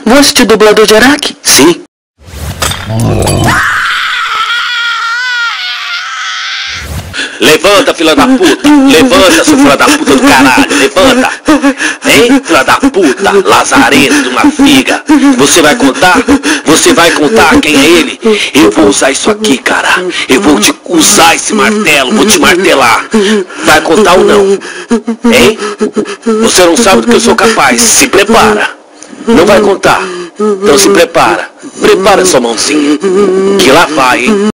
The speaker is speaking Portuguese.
Você é o dublador de Araque? Sim. Levanta, filha da puta! Levanta, seu filho da puta do caralho! Levanta! Hein, filha da puta! Lazarento de uma figa! Você vai contar? Você vai contar quem é ele? Eu vou usar isso aqui, cara! Eu vou te usar esse martelo! Vou te martelar! Vai contar ou não? Hein? Você não sabe do que eu sou capaz! Se prepara! Não vai contar! Então se prepara! Prepara sua mãozinha! Que lá vai, hein?